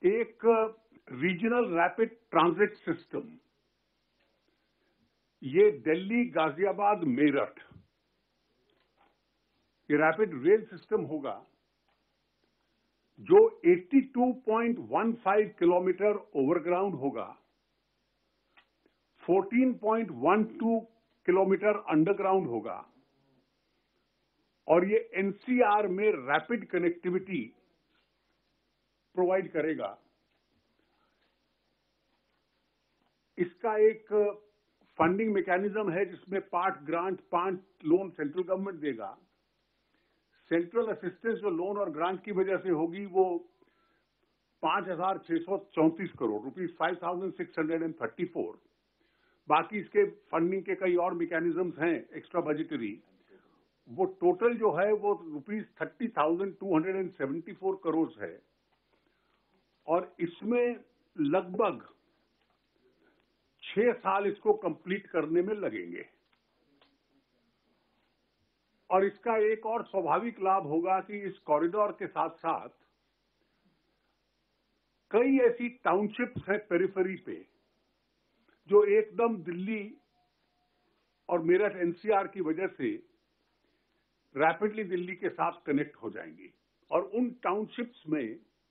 एक regional rapid transit system, ये दिल्ली गाजियाबाद मेरठ, ये रैपिड रेल सिस्टम होगा जो 82.15 किलोमीटर ओवरग्राउंड होगा, 14.12 किलोमीटर अंडरग्राउंड होगा और ये एनसीआर में रैपिड कनेक्टिविटी प्रोवाइड करेगा। इसका एक फंडिंग मैकेनिज्म है जिसमें part grant, part loan central government देगा। सेंट्रल असिस्टेंस जो लोन और ग्रांट की वजह से होगी वो 5,634 करोड़ रुपीज, 5,634। बाकी इसके फंडिंग के कई और मैकेनिज्म्स हैं एक्स्ट्रा बजटरी। वो टोटल जो है वो रुपीज 30,274 करोड़ है और इसमें लगभग 6 साल इसको कंप्लीट करने में लगेंगे। और इसका एक और स्वाभाविक लाभ होगा कि इस कॉरिडोर के साथ साथ कई ऐसी टाउनशिप्स हैं पेरिफेरी पे जो एकदम दिल्ली और मेरठ एनसीआर की वजह से रैपिडली दिल्ली के साथ कनेक्ट हो जाएंगी और उन टाउनशिप्स में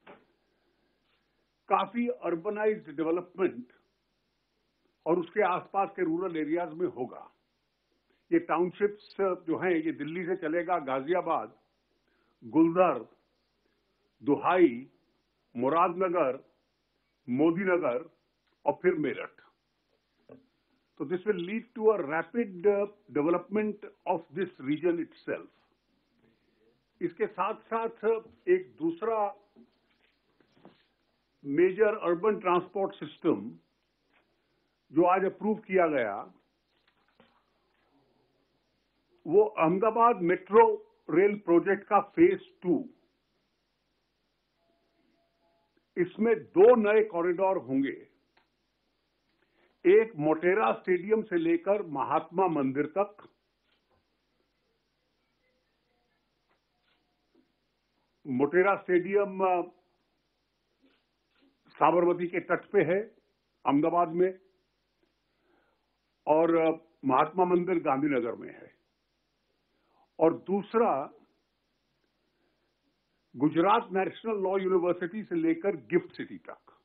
काफी अर्बनाइज्ड डेवलपमेंट और उसके आसपास के रूरल एरियाज में होगा। ये टाउनशिप्स जो हैं ये दिल्ली से चलेगा गाजियाबाद, गुलदर, दुहाई, मुरादनगर, मोदीनगर और फिर मेरठ। तो this will lead to a rapid development of this region itself. इसके साथ साथ एक दूसरा मेजर अर्बन ट्रांसपोर्ट सिस्टम जो आज अप्रूव किया गया वो अहमदाबाद मेट्रो रेल प्रोजेक्ट का फेज 2। इसमें 2 नए कॉरिडोर होंगे, एक मोटेरा स्टेडियम से लेकर महात्मा मंदिर तक, मोटेरा स्टेडियम साबरमती के तट पे है अहमदाबाद में और महात्मा मंदिर गांधीनगर में है, और दूसरा गुजरात नेशनल लॉ यूनिवर्सिटी से लेकर गिफ्ट सिटी तक।